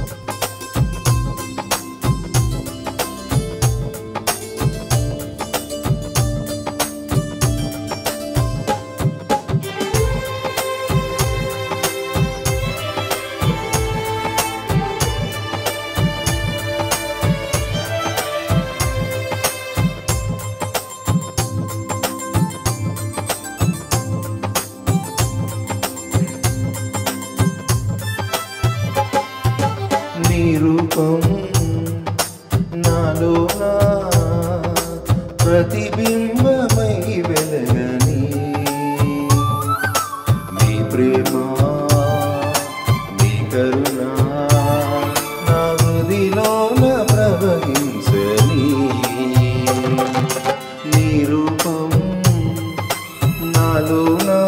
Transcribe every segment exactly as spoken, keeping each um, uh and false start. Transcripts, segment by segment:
నీ రూపం నాలోనా ప్రతిబింబమై వెలగని, నీ ప్రేమ నీ కరుణ నా హృదిలోన ప్రవహించని. నీ రూపం నాలోనా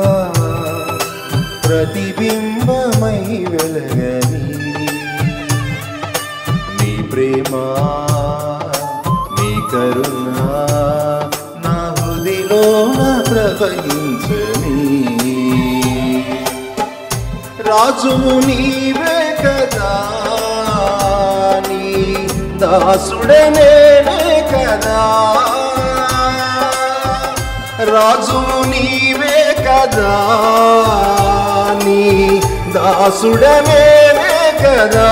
ప్రతిబింబమై వెలగని, ప్రేమ నీ కరుణ నా హృదిలోన ప్రవహించని. రాజువు నీవే కదా, నీ దాసుడే నేనే కదా. రాజువు నీవే కదా, నీ దాసుడే నేనే కదా.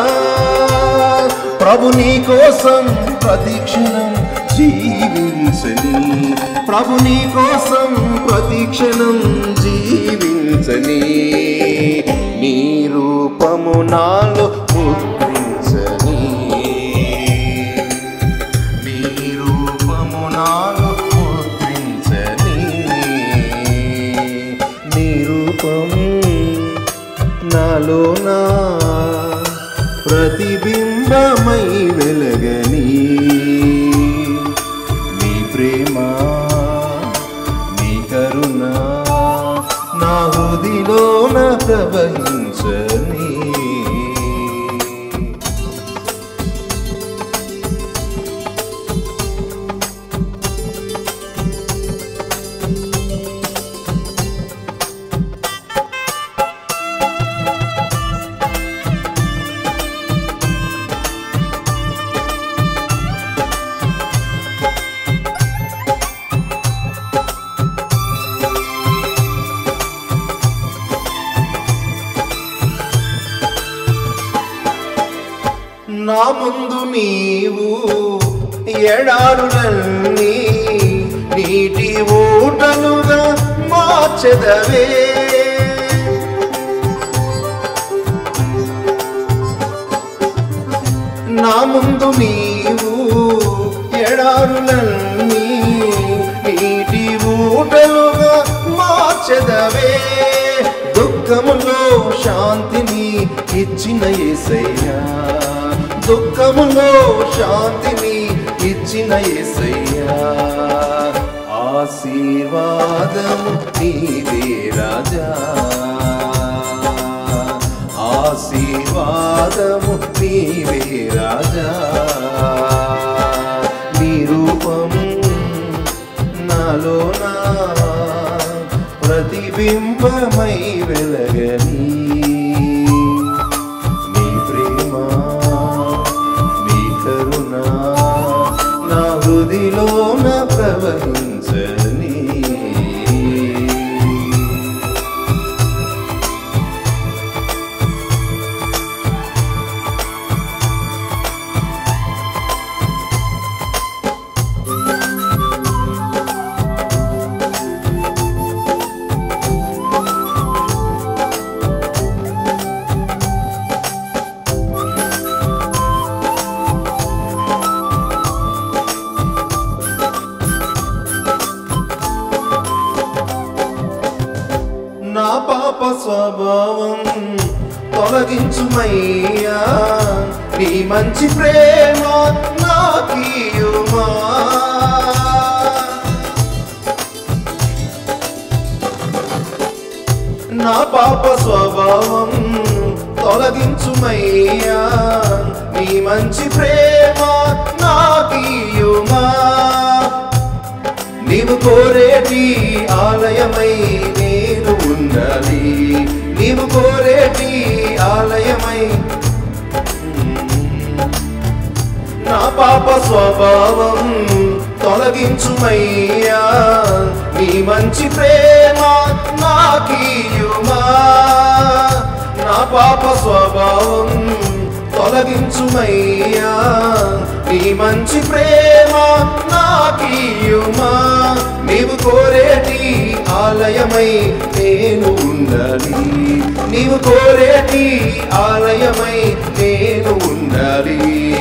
ప్రభు నీ కోసం ప్రతిక్షణం జీవించని, ప్రభు నీ కోసం ప్రతిక్షణం జీవించని. నీ రూపము నాలో ముద్రించని, నీ రూపము నాలో ముద్రించని. నీ రూపం నాలోనా ప్రతిబింబమై వెలగని, నీ ప్రేమ నీ కరుణ నా హృదిలోన ప్రవహించని. నా ముందు నీవు ఎడారులన్నీ నీటి ఊటలుగా మార్చెదవే. నా ముందు నీవు ఎడారులన్నీ నీటి ఊటలుగా మార్చెదవే. దుఃఖములో శాంతిని ఇచ్చిన యేసయ్యా, దుఃఖములో శాంతిని ఇచ్చిన యేసయ్యా. ఆశీర్వాదము నీవే రాజా, ఆశీర్వాదము నీవే రాజా. నీ రూపం నాలోనా ప్రతిబింబమై వెలగని, నీ ప్రేమ నీ కరుణ నా హృదిలోన ప్రవహించని. నా పాప స్వభావం తొలగించుమయ్యా, నీ మంచి ప్రేమ నాకియుమా. నా పాప స్వభావం తొలగించుమయ్యా, నీ మంచి ప్రేమ నాకియుమా. నీవు కోరేటి ఆలయమై నేను ఉండాలి, నీవు కోరేటి ఆలయమై పాప స్వభావం తొలగించుమయ్యా, నీ మంచి ప్రేమ నాకీయుమా. నా పాప స్వభావం తొలగించుమయ్యా, నీ మంచి ప్రేమ నాకీయుమా. నీవు కోరేటి ఆలయమై నేను ఉండాలి, నీవు కోరేటి ఆలయమై నేను ఉండాలి.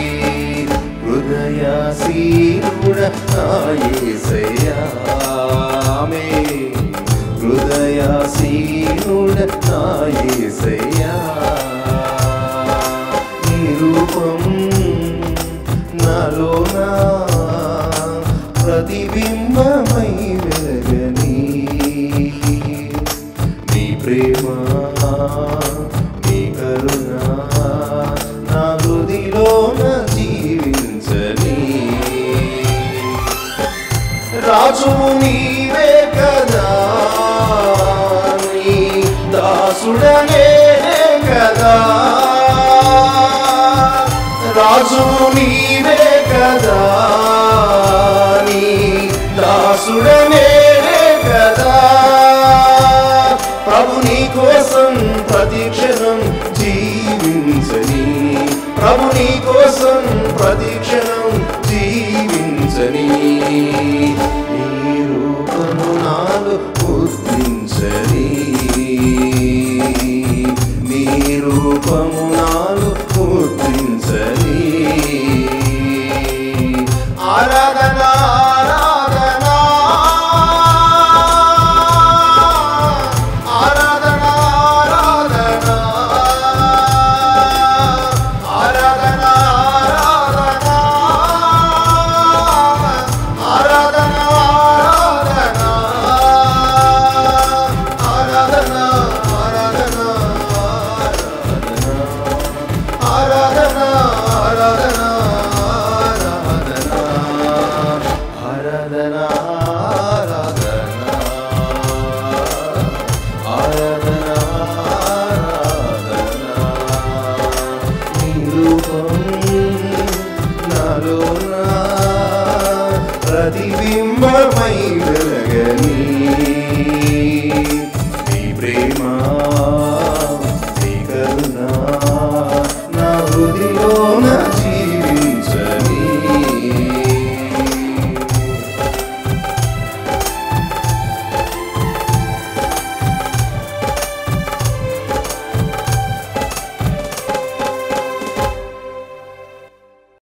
హృదయాసీనుడ నా యేసయ్యా, ఆమేన్. హృదయాసీనుడ నా యేసయ్యా, నీ రూపం నాలోనా ప్రతిబింబమై వెలగని, నీ ప్రేమ నీ కరుణ నా హృదిలోన జీవించని. రాజువు నీవే కదా, నీ దాసుడనే కదా. రాజువు నీవే కదా, నీ దాసుడనే కదా. ప్రభు నీ కోసం ప్రతిక్షణం జీవించని, ప్రభు నీ కోసం ప్రతిక్షణం జీవించని. నీ రూపము నాలో ముద్రించని, నీ రూపము